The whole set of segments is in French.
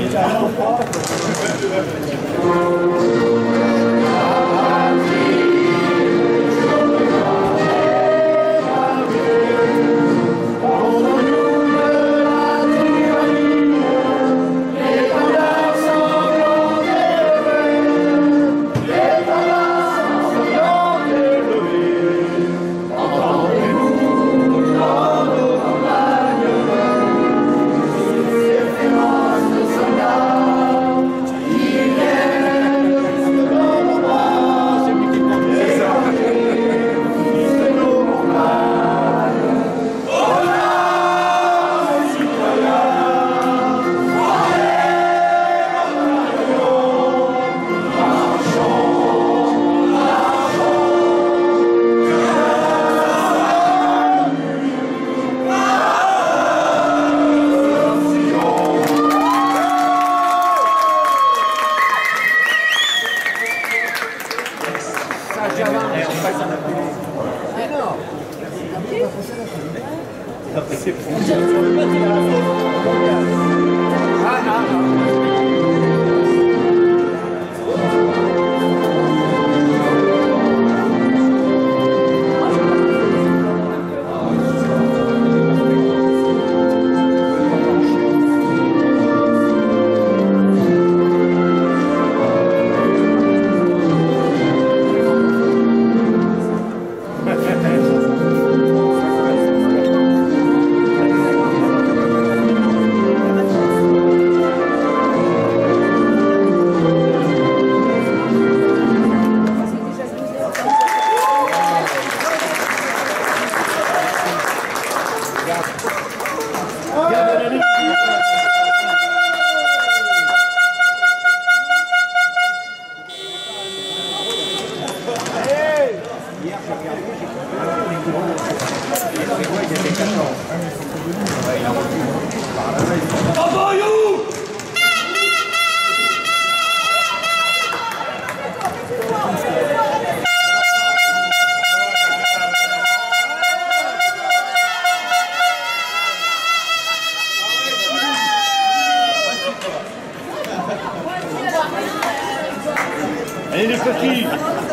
Allez les petits.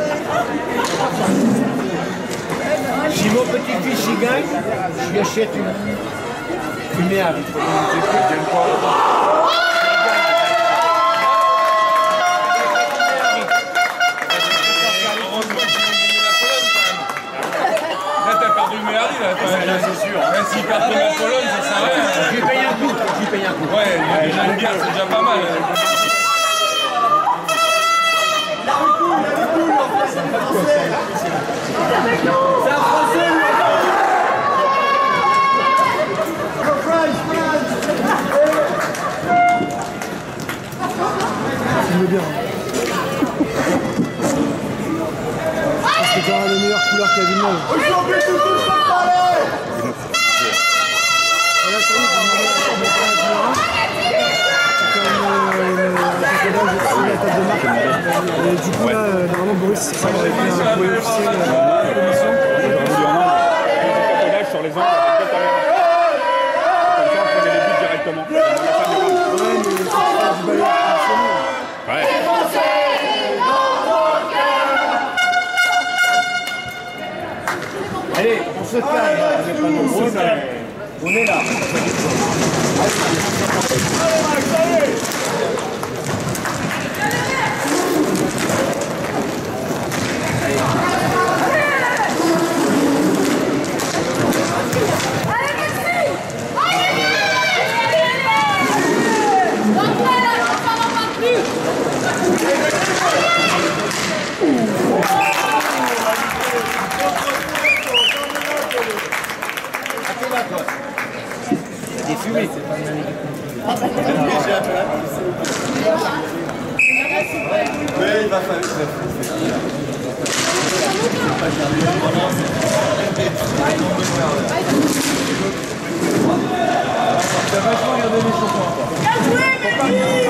Si mon petit-fils y gagne, je lui achète une merde. C'est sûr. Ouais, s'il perd contre la Pologne, ça sert à rien. J'ai payé un coup. Ouais, déjà une bière, c'est déjà pas mal. C'est un Français, il bien. C'est quand même les meilleures couleurs qu'il y a Villeneuve. aujourd'hui, tout le monde parlait. Là, ça y est, on met pas un terrain. C'est quand même la table de marque. Et du coup, là, normalement, Boris, c'est ça, il aurait fait un courrier officiel de la commission. Sur les angles, avec comme ça, on prenait les buts directement. Ouais, mais c'est pas du balai Ouais. Allez, on se calme, on n'est pas nombreux, mais on est là. Des fumées. Mais il va falloir. Ça va vachement regarder les chansons. Bien joué,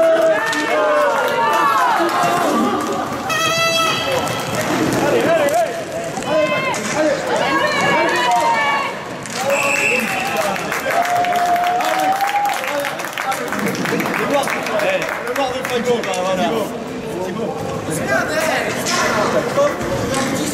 Allez, allez, allez.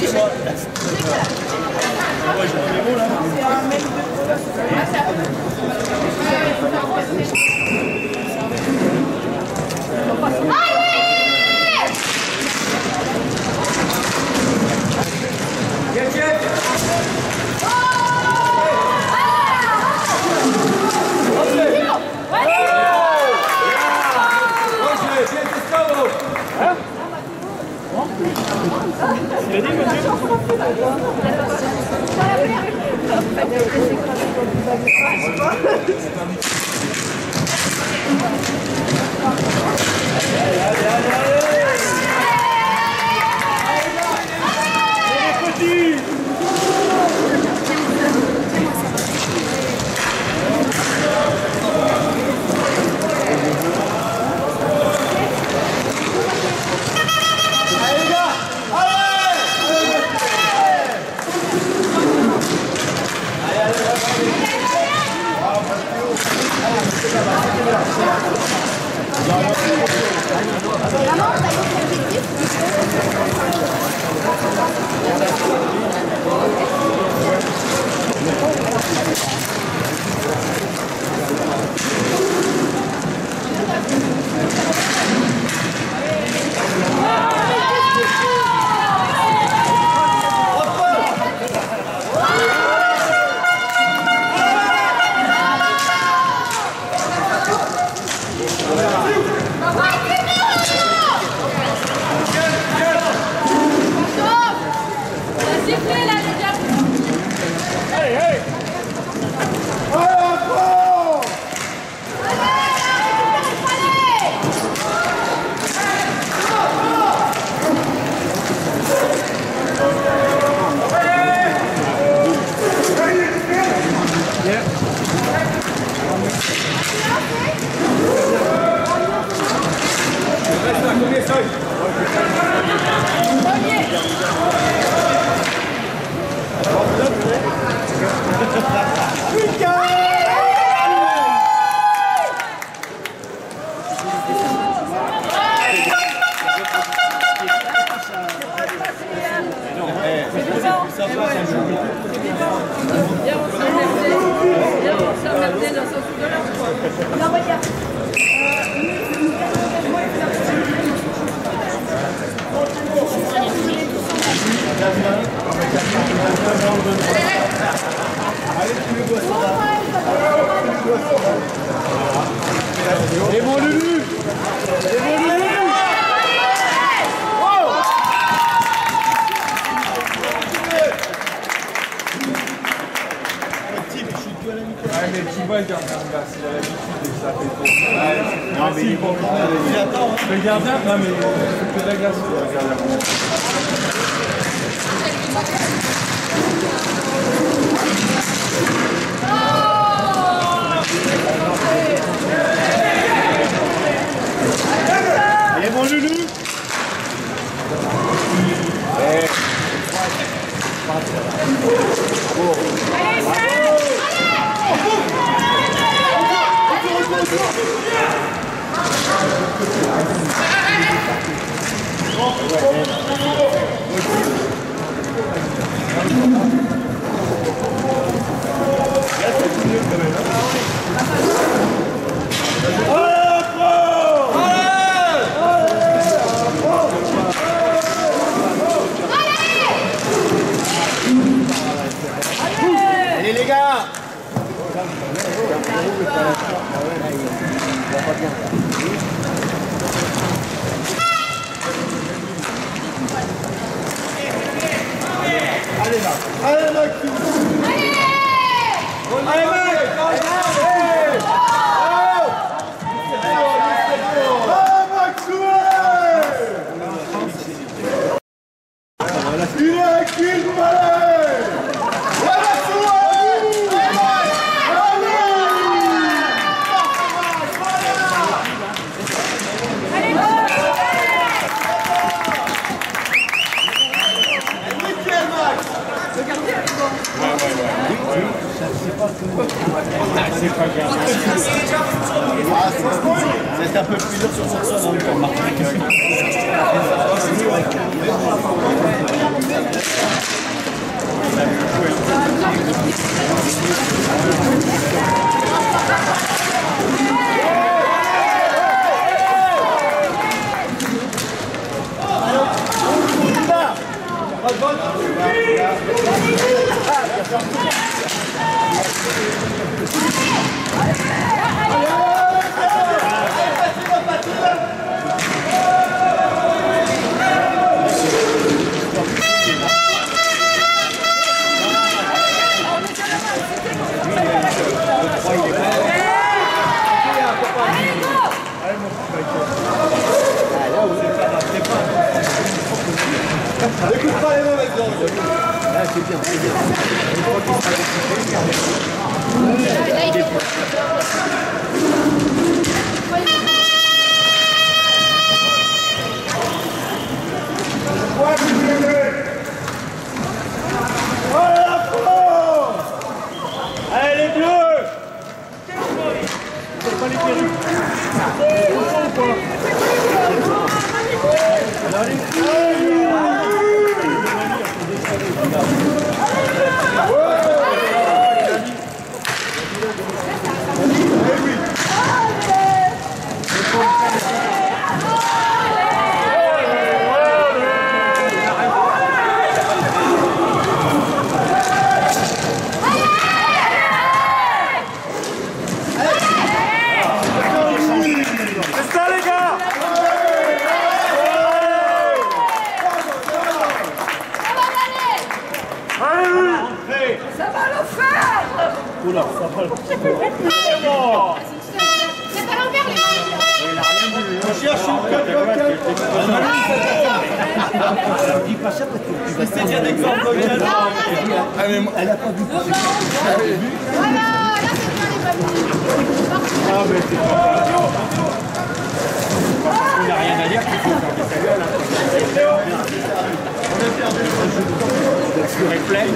Et mon Lulu! Mais tu vois le gardien, c'est l'habitude et ça fait trop. Non, mais il est bon. Le gardien, non, mais c'est de la glace, le gardien. Et mon Lulu! Allez les gars! Allez là! Allez là! Allez mec! C'est un peu plus dur sur son sol, hein, Écoute pas les mauvaises langues. Là, c'est bien, c'est bien. Une fois qu'il sera Allez les bleus! C'est pas les perruques. C'est ça les gars! Ça va le faire! Oula, ça va le C'est pas l'envers les mains! On cherche une cote vocale. Dis pas ça parce que tu vas C'est bien d'exemple vocal. Elle a pas vu. Voilà, là c'est bien les familles. Il n'a rien à dire qu'il faut faire des saluts. Le fleur est pleine.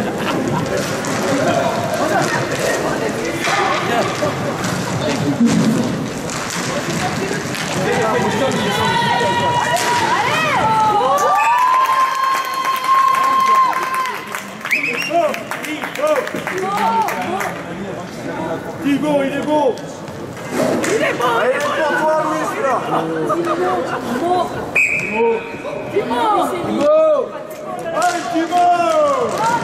Thibaut, il est beau! Il est beau! Allez, pour toi, Louis, là! Allez, Thibaut!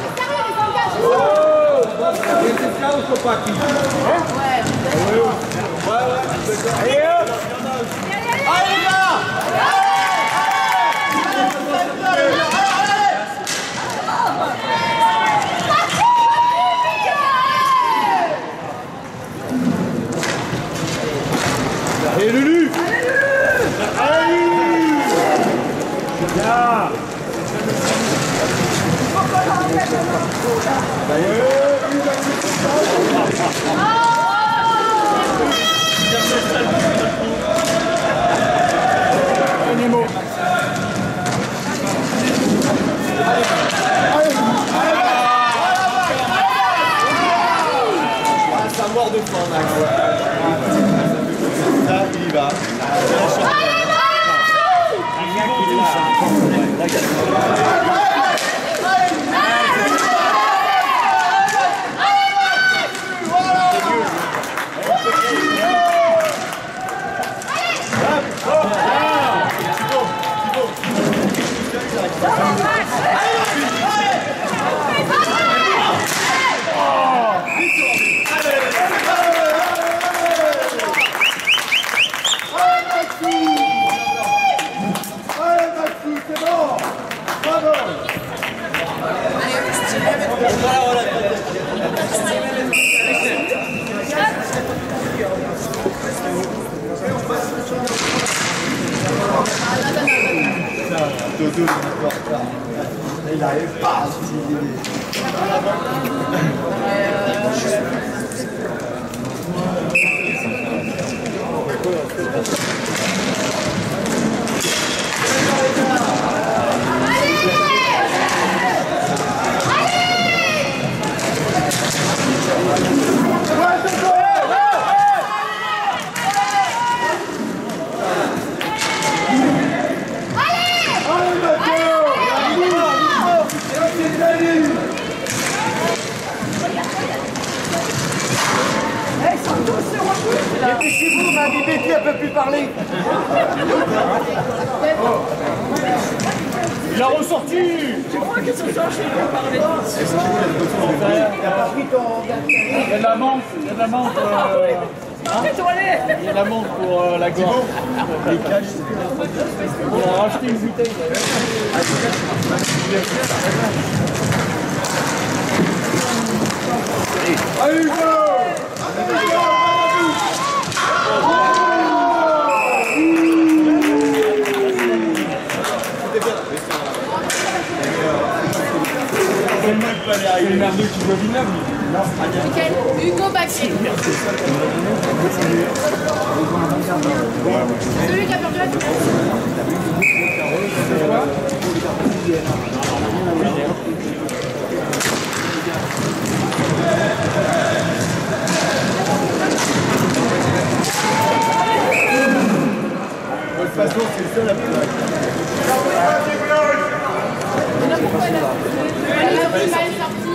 Allez, hop! Allez, les gars! Allez, Lulu! Allez, Lulu! Bien! Nemo. Savoir de fin, Max. Ça, il y va. Il n'arrive pas. Ils sont tous sur ce soir, je vais lui parler. Il y a de la menthe, il y a de la menthe. Il y a de la menthe pour la gorge. Les caches. On a racheté une bouteille. Allez, Hugo! C'est le merdeux qui doit vignoble. Hugo Baquier. Celui qui a perdu la finale. De toute façon, c'est le seul à plus. Pourquoi il a mal sorti.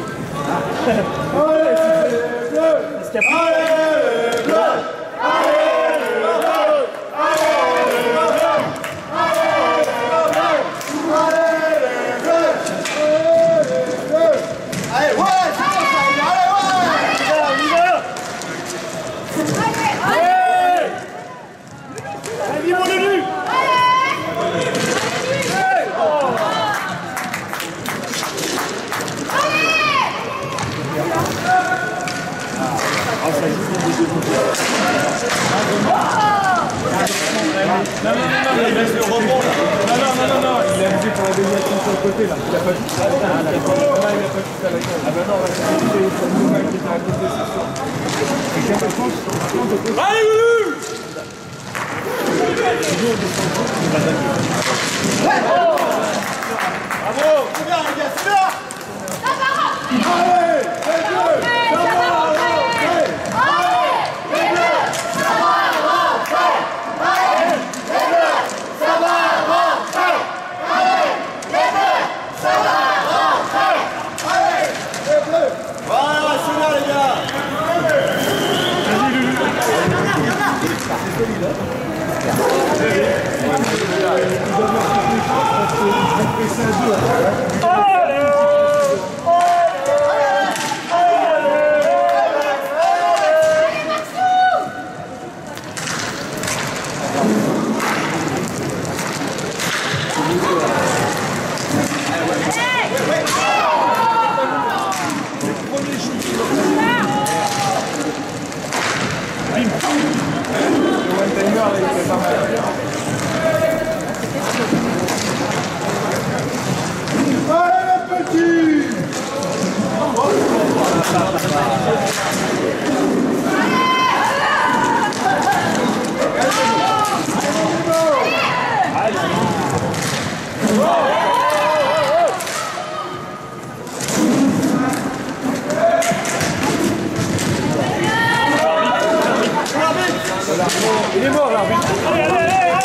Il laisse le rebond là. Non, il a visé pour la déviation sur le côté là. Il a pas tout à la gueule. Il a pas tout à la gueule. Ah ben non, c'est le mec qui était à côté, c'est sûr. Allez, Lulu! Bravo! C'est bien les gars, c'est bien! Allez! Il est mort l'arbitre. Allez, allez, allez, allez.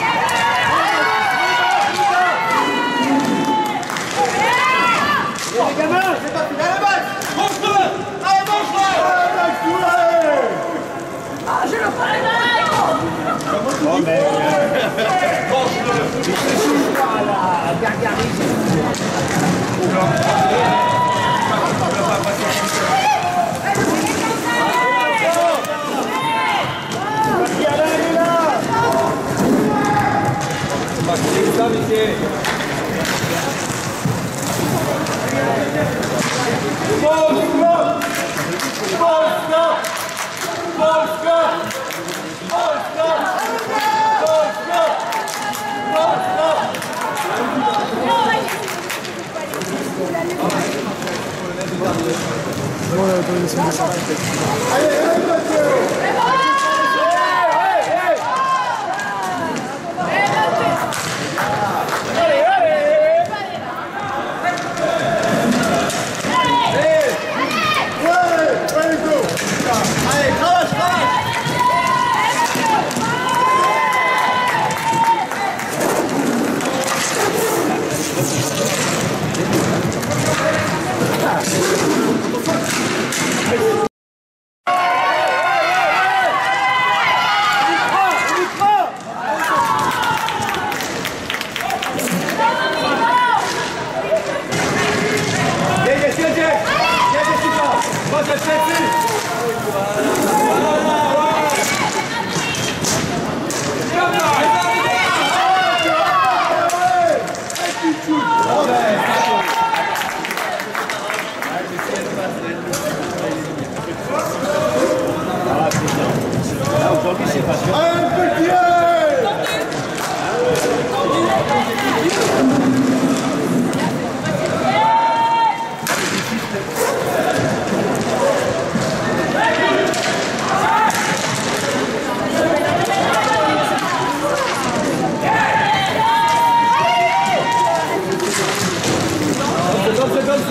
Les gamins, c'est pas fini. Allez, Max, mange-le. Allez, mange-le. Allez, Max, allez. Ah, je le ferai. Oh, mais... mange-le. Il se pas à la gargarise.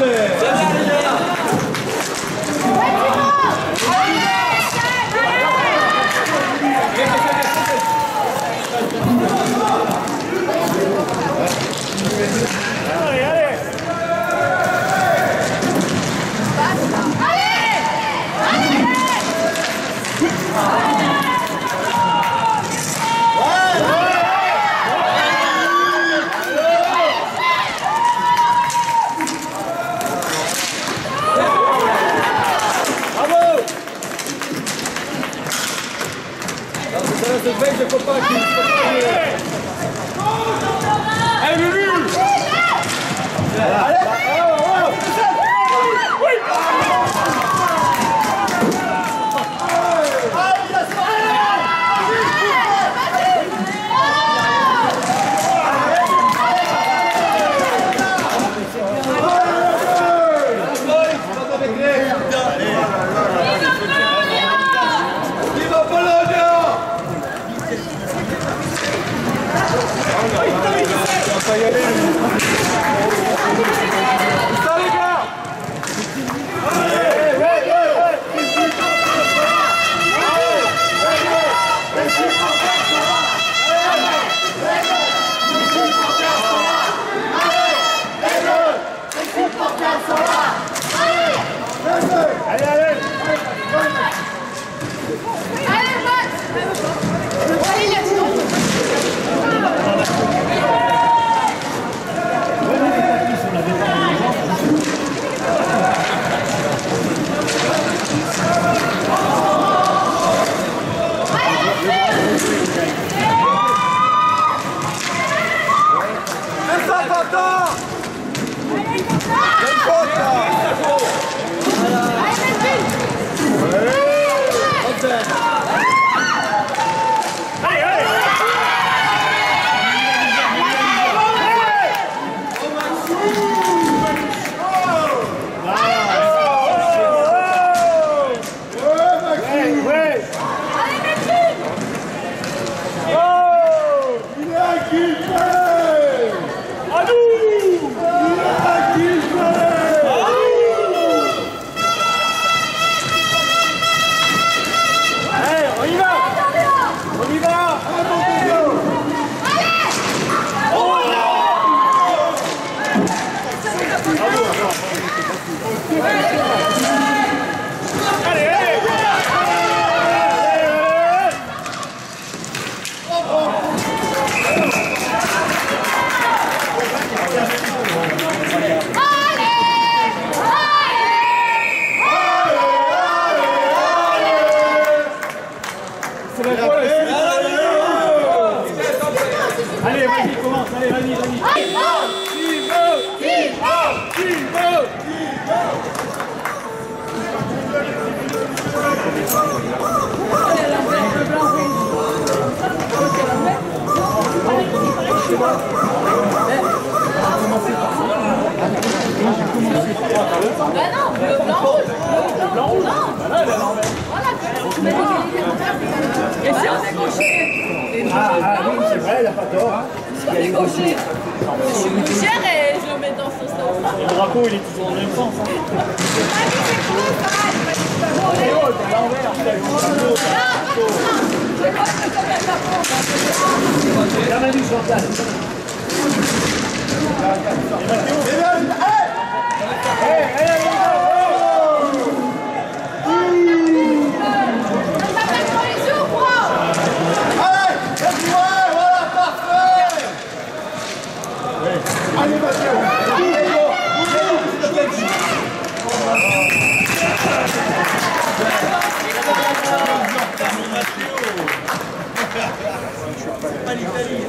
Allez, vas-y, commence, allez, vas-y, vas-y. Bah non, bleu, blanc, rouge. Bleu, blanc, rouge. Voilà, tu mets des et si on est gaucher? Oui, c'est vrai, il n'a pas tort. Si on est gaucher, je suis gauchère et je le mets dans ce sens. Le drapeau, il est toujours dans le même sens. La Manu Chantal. Allez, Mathieu! Pas l'Italie.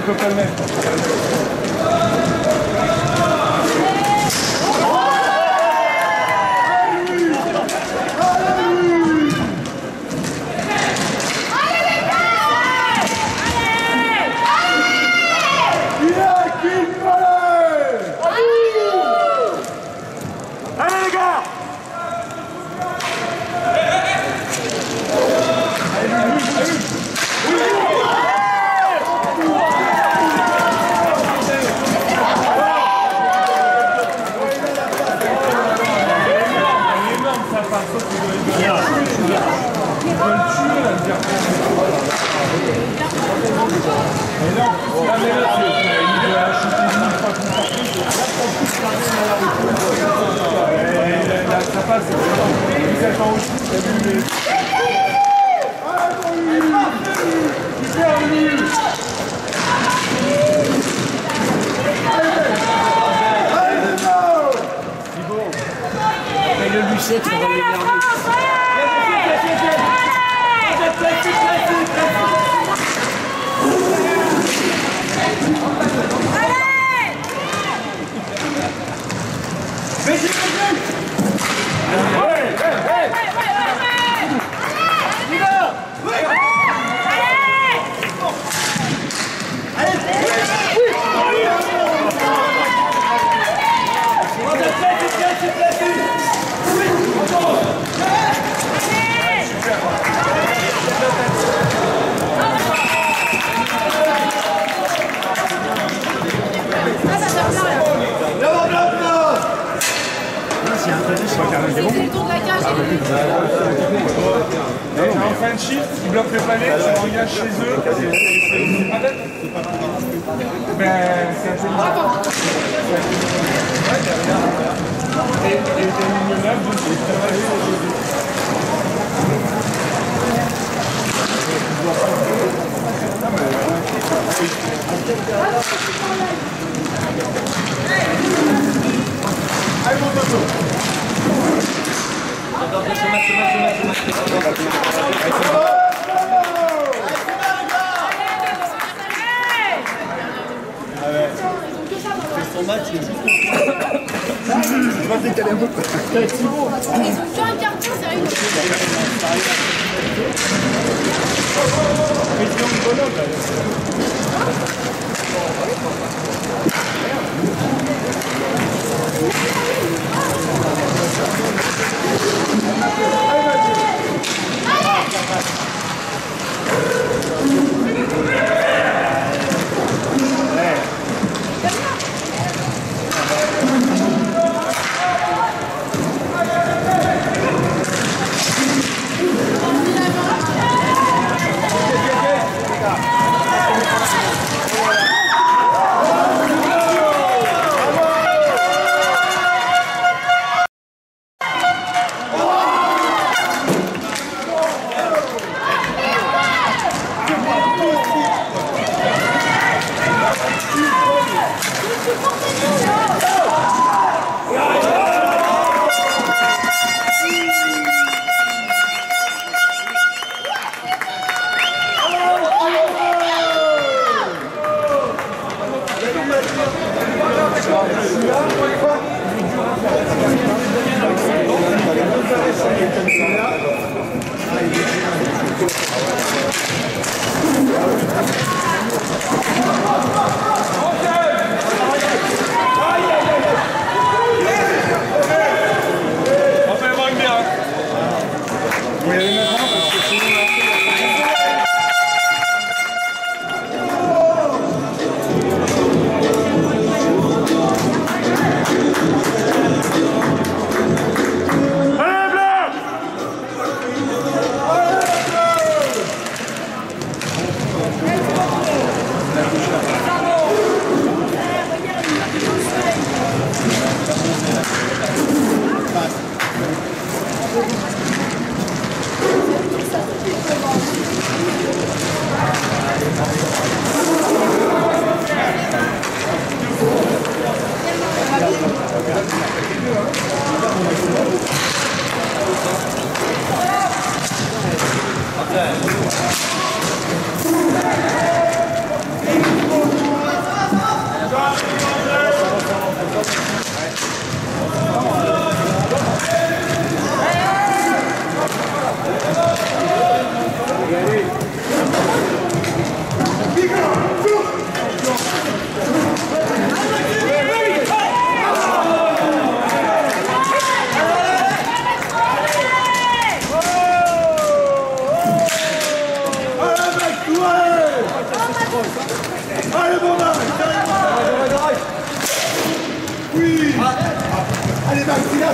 peu pas le même. En fin de shift, ils bloquent le palais, tu regardes chez eux. Ben, c'est intelligent. Et t'as une menace de allez, mon tonton. Son match, il est juste Je vais décaler un peu. Ils ont un carton, sérieux.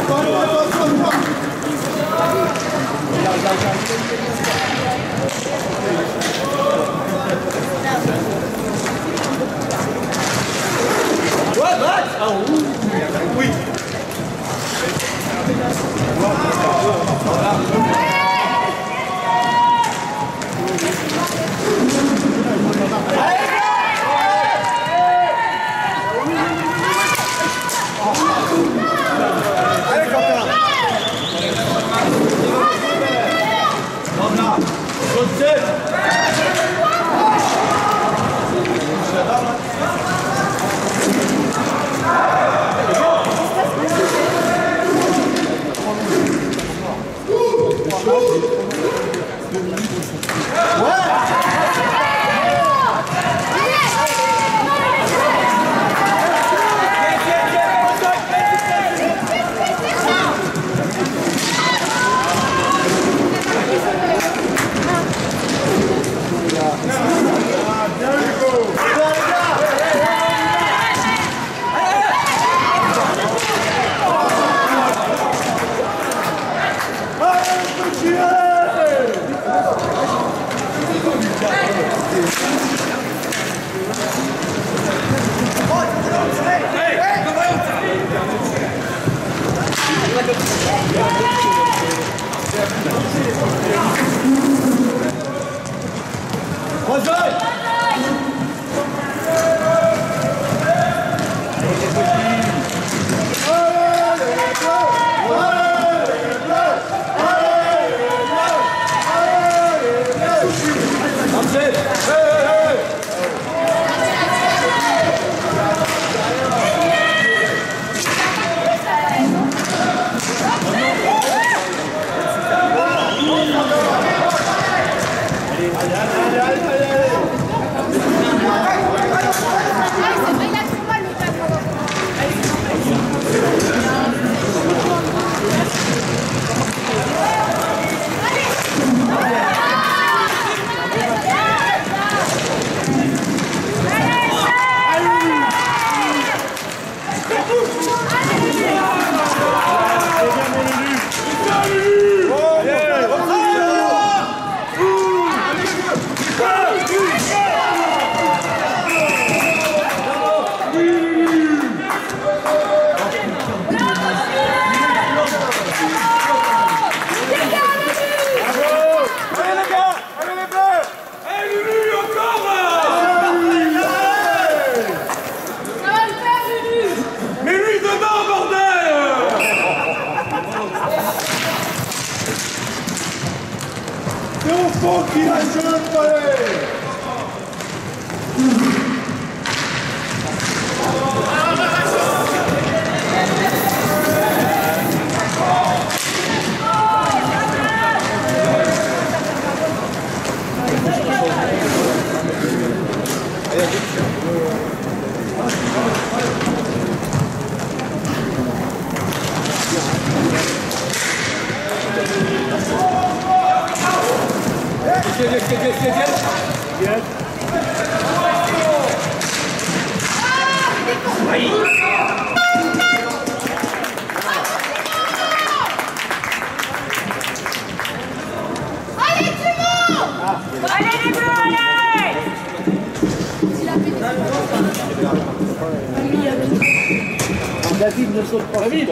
David ne saute pas. David,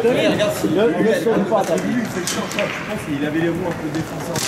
ne saute pas. David, c'est chiant, je pense qu'il avait les roues un peu défoncées.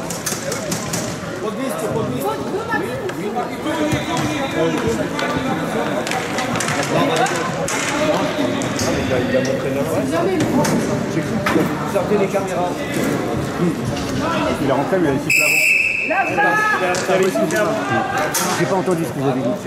Podnieście. a montré la presse. J'ai cru que vous sortez les caméras. Il est rentré, mais il a sifflé avant. J'ai pas entendu ce que vous avez dit.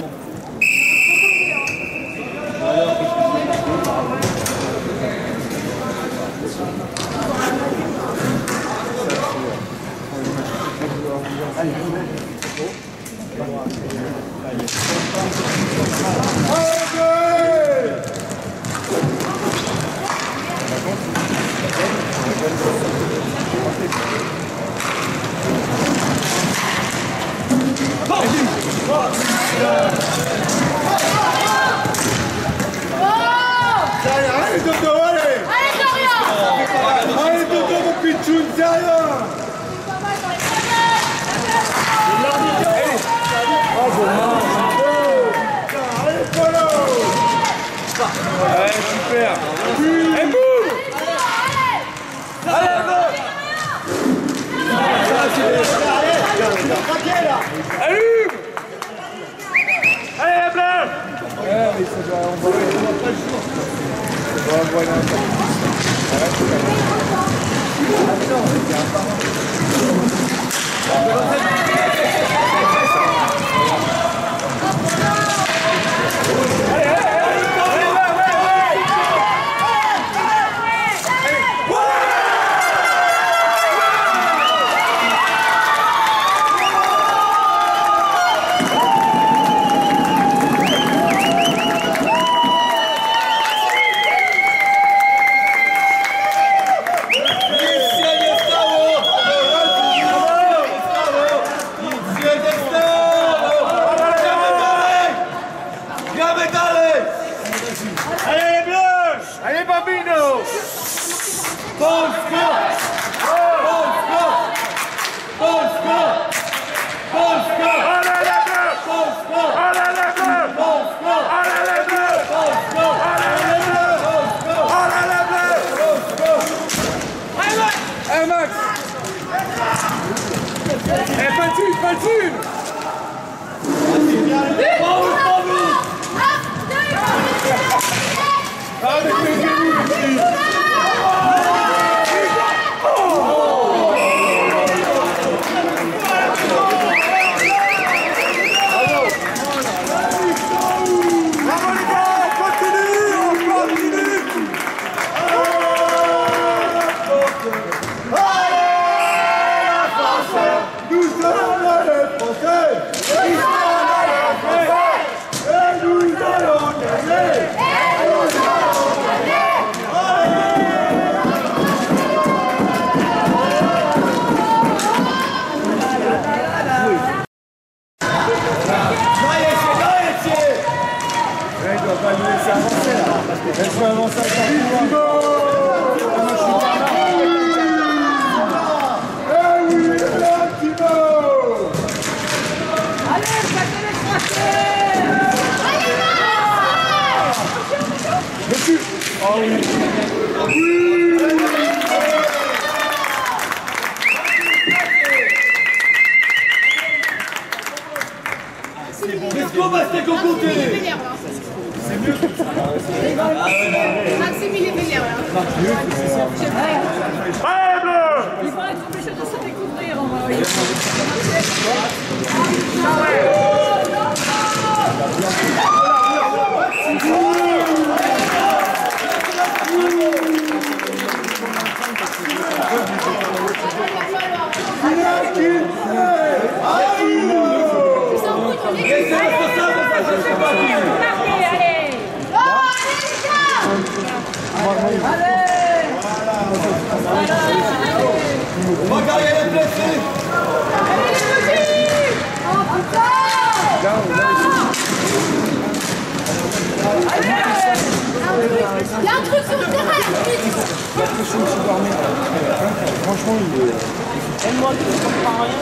Allez, Toto, allez! Allez, Toto, mon pitchoun, sérieux! Allez, Polo! Ouais, super. Et boum! Allez, allume! Allez, la blague! Ouais, mais ça doit envoyer. On voit pas le jour. On doit envoyer un peu. Allez, Bambino! Polska! Polska! Polska! Polska! Allez, les bleus! Polska! Allez, les bleus! Polska! Allez, les bleus! Polska! Allez, les bleus! Allez, les bleus! Allez, Max! Eh, pas dessus, pas dessus! Avec les genoux, les petits! Bravo les gars, continue, on continue! Nous allons les Français! Nous allons les Français! Et nous allons gagner! Il doit pas nous laisser avancer là. Laisse-moi avancer avec un pouvoir. Eh oui, là, Timo! Allez, battez les Français! Dessus. Oh oui. Qu'est-ce qu'on va se décompoter? C'est mieux. Maxime, il est vénère là. Allez, bleu! Ils vont être obligés de se découvrir. On va On va gagner les blessés! Il y a un truc sur le terrain, vite. Franchement, il est. Aide-moi, tu ne comprends rien.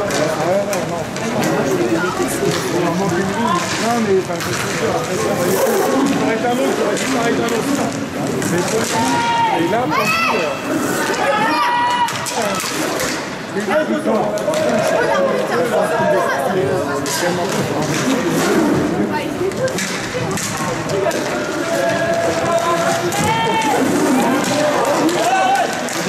Il en manque une ligne. Non, mais enfin, c'est sûr. Après, ça va être. Il pourrait être un autre, il aurait dû s'arrêter un autre. Mais c'est ça. Et là, Allez,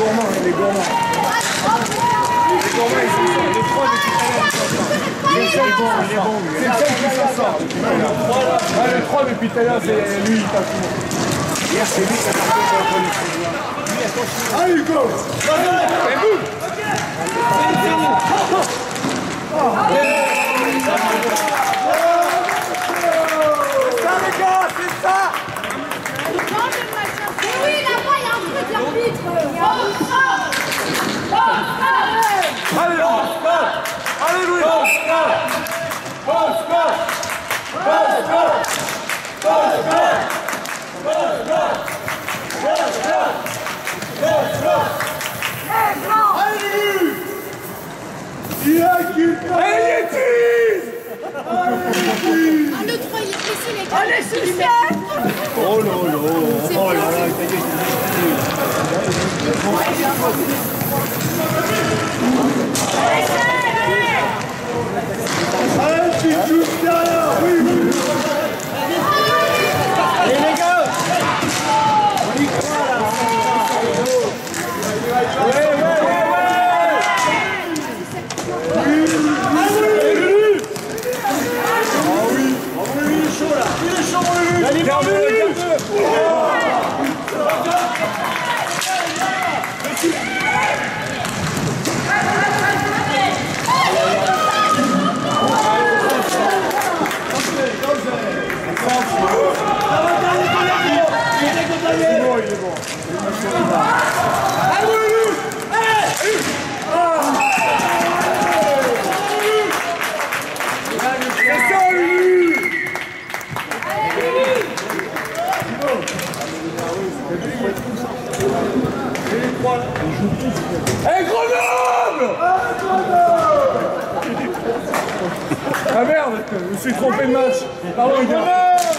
gourmands, les gourmands. Les gourmands, ils sont sortis. Les 3 depuis tout à l'heure, ils sont sortis. C'est le seul qui s'en sort. Ouais, le 3 depuis tout à l'heure, c'est lui, il passe tout le monde. Hier, c'est lui qui a marqué sur la police. Allez, Hugo! Et boum! Ça, les gars, c'est ça! Oui, là-bas, il y a un truc, l'arbitre. Allez, allez, Louis! Il a qu'il Ah, le 3, il est blessé, les gars. Allez, c'est ça. Oh là là, oh là là, ça y est, allez, tu touches derrière, oui, oui. Allez les gars, on y croit là. Ouais. Ah merde, je me suis trompé de match. Pardon, les gars.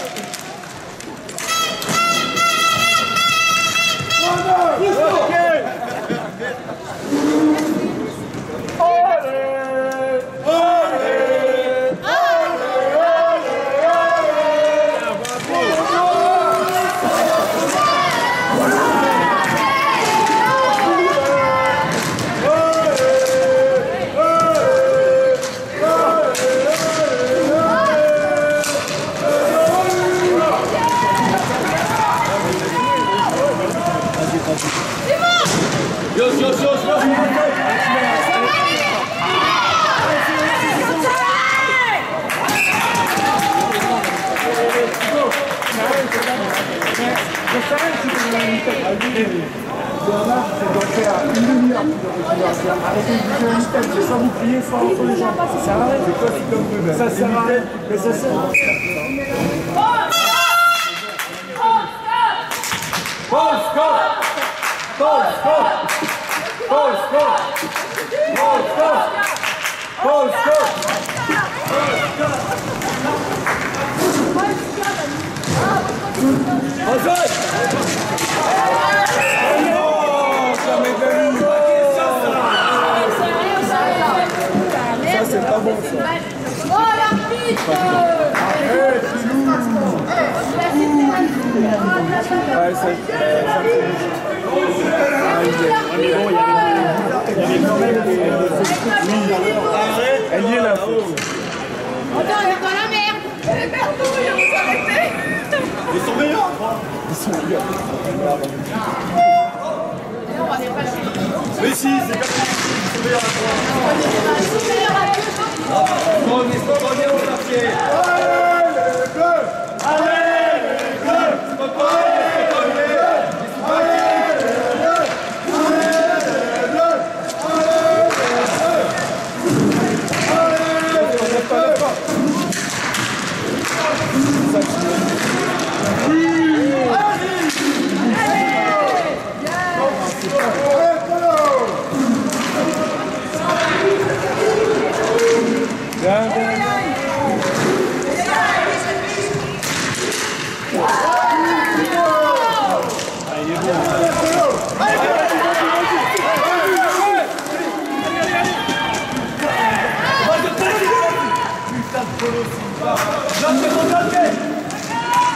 C'est d'en faire une demi-heure arrêtez de bouger le système, c'est sans vous plier fort entre les jambes. Ça sert à rien. C'est quoi, c'est comme Rebelle. Ça sert à rien. Mais ça sert à rien. C'est pas bon ça. Oh, l'arbitre. Ouais, ça elle y est là. Attends, on est dans la merde. Merde, vous arrêtez. Ils sont meilleurs. Mais si, c'est comme ça. Ils sont meilleurs à toi. Reviens au quartier.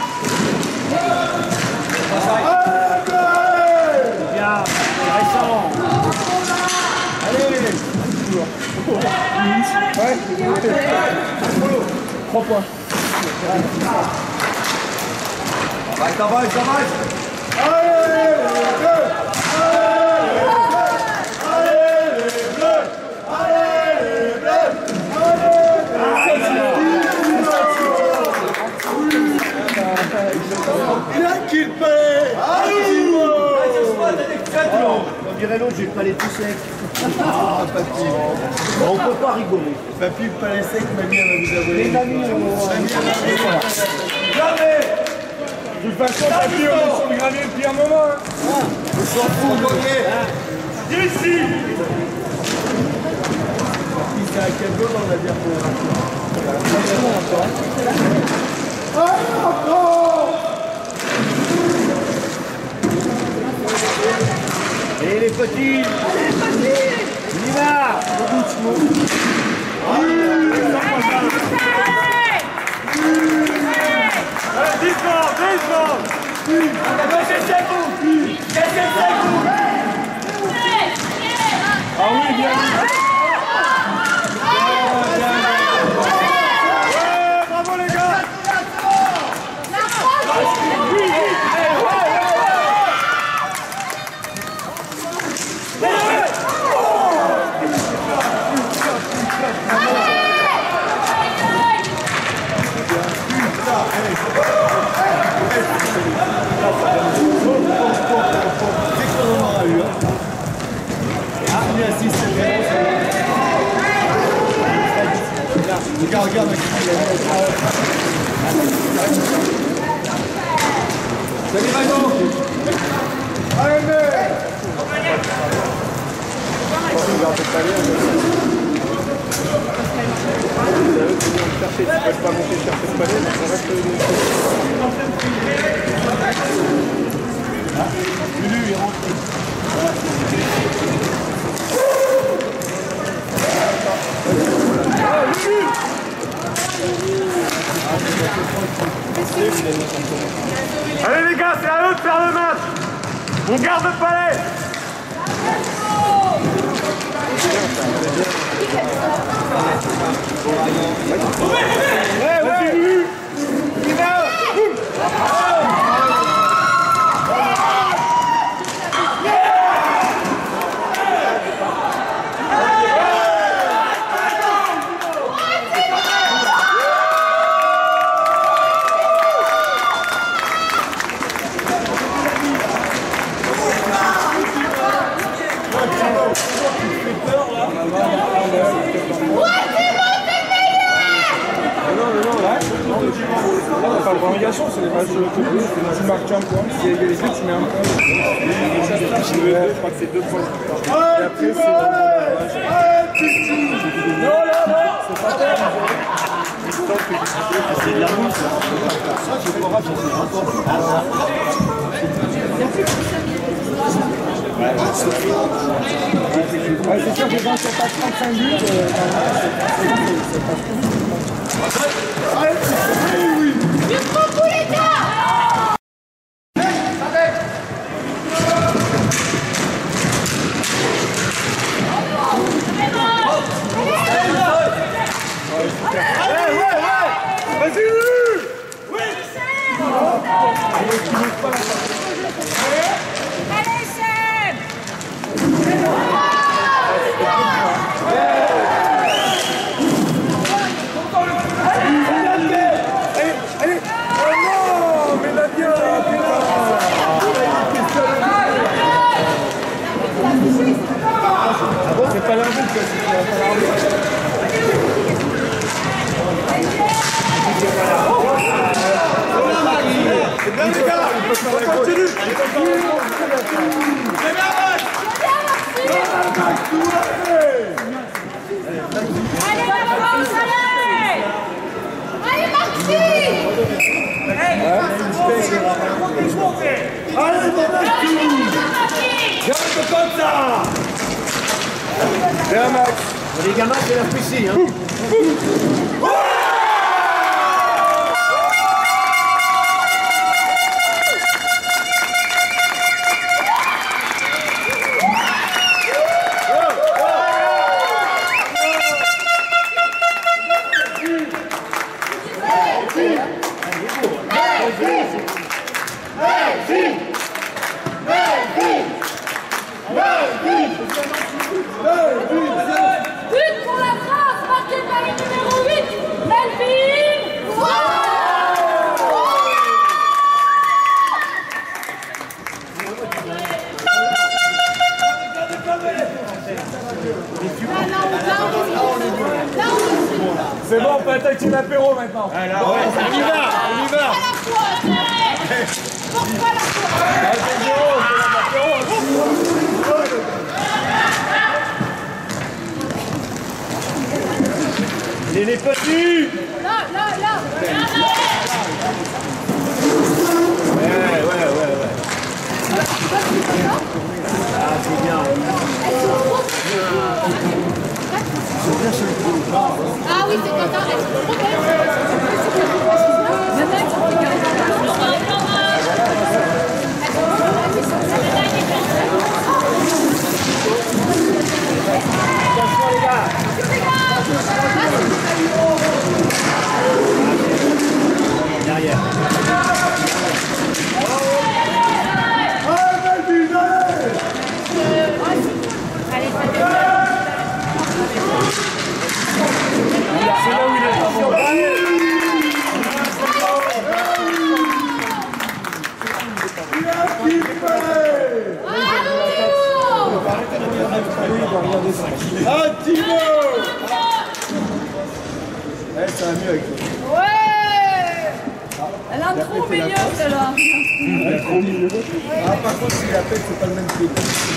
Bien, récemment. 3 points. Ça va. Il a qu'il paye. On dirait l'autre, j'ai le palais tout sec. Ah, papy. On peut pas rigoler. Papy, le palais sec, mamie, elle va vous abonner. Les amis, Jamais. De toute façon, papy, on est sur le gravier depuis un moment. On s'en fout, gagné. Ici. C'est à quel goal on va dire pour et les petits. On y va. Ah oui, bien. Bravo les gars. Regarde, salut Manon. Allez. Allez les gars, c'est à eux de faire le match. On garde le palais. Pas de prolongation, c'est des matchs tu marques un point, si il y a égalité, tu mets un point. Je crois que c'est 2 points. Et après, c'est pas terre. C'est de la mousse. Ouais, c'est sûr que quand c'est pas 35 buts, c'est pas l'arbitre, c'est pas l'arbitre. Continue. Bien Max. Les gamins, c'est la piscine. Hein. But pour la France, marqué par le numéro 8, Melvin. C'est bon, on peut attaquer l'apéro maintenant. On y va, on y va. Les petits. Là. Ouais. Ah, c'est bien. Ah oui, c'est comme ça. Attention les gars. Derrière. C'est là où il est. Ah, Timo! Ça va mieux avec toi. Ouais. Elle a un trou au milieu, celle-là. Ah, par contre, si la tête, c'est pas le même pied.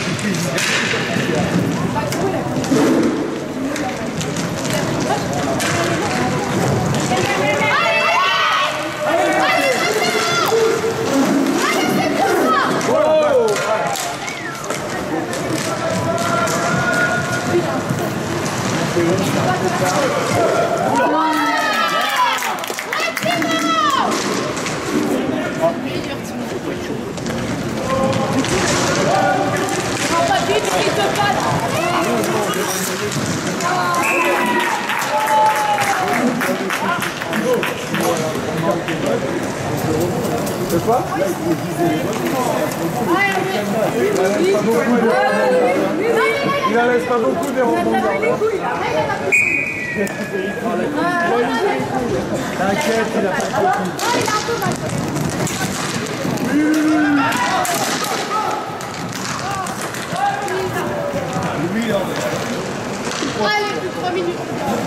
C'est quoi? Il en laisse pas beaucoup des rebonds. T'inquiète, il a pas de Allez, plus 3 minutes.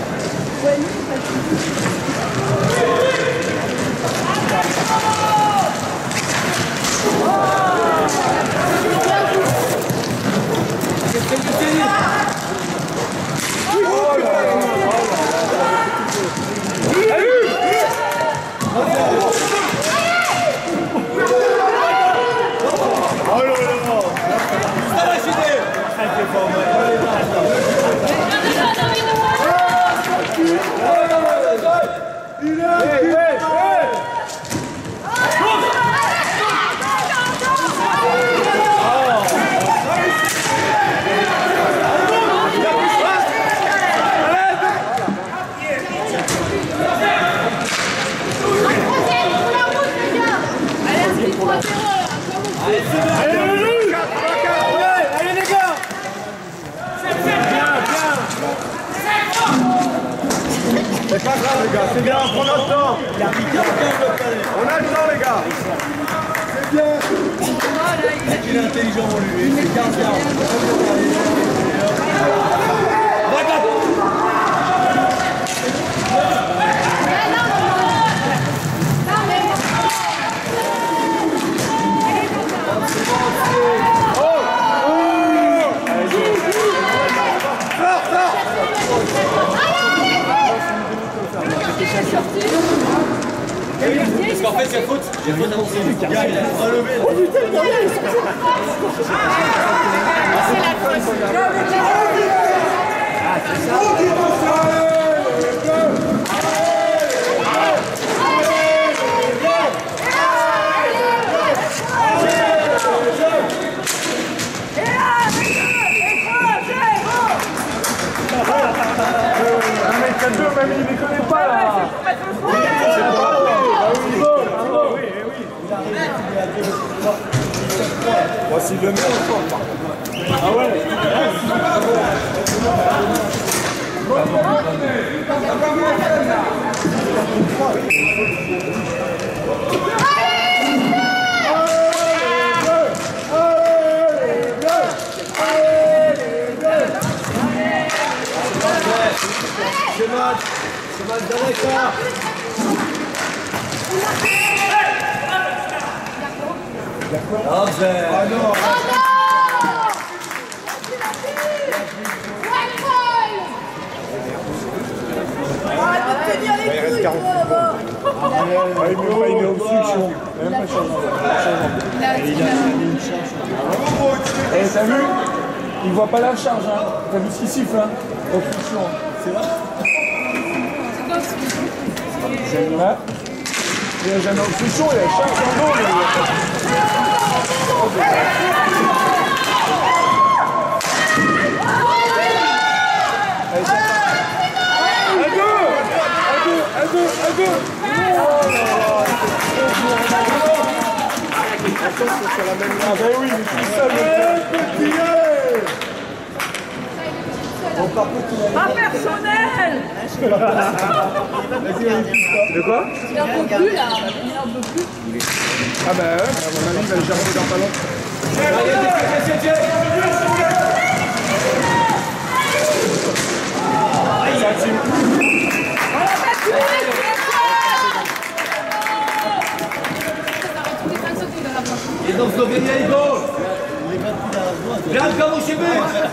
C'est pas grave les gars, c'est bien, on prend notre temps. On a le temps les gars. C'est bien. Il est intelligent lui. C'est bien. Parce qu'en fait, c'est faute. J'ai faute avancée. Il a relevé. Oh putain, c'est la faute. Ah, c'est ça. Même il ne les connaît pas là. C'est pour mettre le fond. il le met au fond, par contre. Ah ouais. C'est match dans l'écart. Ah non. Il reste 40 secondes. Il est obstruction. Il n'a même pas changé. Eh, t'as vu? Il voit pas la charge, hein. T'as vu ce qu'il siffle, hein? Obstruction. C'est vrai? Ouais. Il n'y a jamais obstruction, il y a charge en dos. Sur la même ah ben oui, mais tout seul. Pas personnel. De quoi? Il en peut plus là. Il en peut plus. Ah ben ouais, à mon avis, il va le germer dans pas longtemps. Et donc Slovénie, il goal. Viens, comme au Chébé.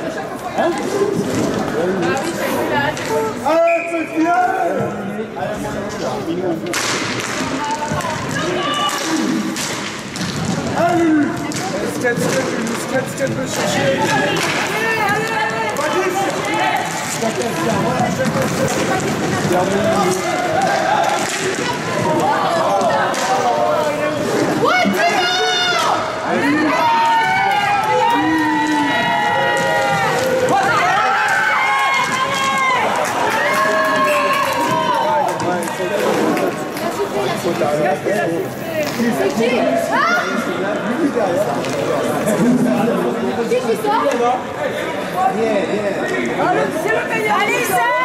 Allez, petit! Allez! Skate veut chercher. Qui sort? C'est le meilleur. Allez,